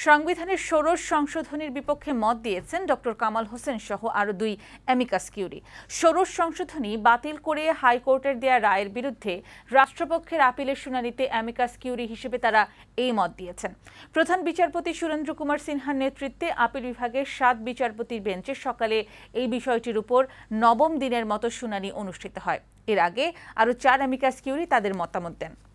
সংবিধানের ষোড়শ সংশোধনীর বিপক্ষে মত দিয়েছেন ডক্টর কামাল হোসেন সহ আরও দুই অ্যামিকাস কিউরি। ষোড়শ সংশোধনী বাতিল করে হাইকোর্টের দেয়া রায়ের বিরুদ্ধে রাষ্ট্রপক্ষের আপিলের শুনানিতে অ্যামিকাস কিউরি হিসেবে তারা এই মত দিয়েছেন। প্রধান বিচারপতি সুরেন্দ্র কুমার সিনহার নেতৃত্বে আপিল বিভাগের ৭ বিচারপতির বেঞ্চে সকালে এই বিষয়টির উপর নবম দিনের মতো শুনানি অনুষ্ঠিত হয়। এর আগে আরও ৪ অ্যামিকাস কিউরি তাদের মতামত দেন।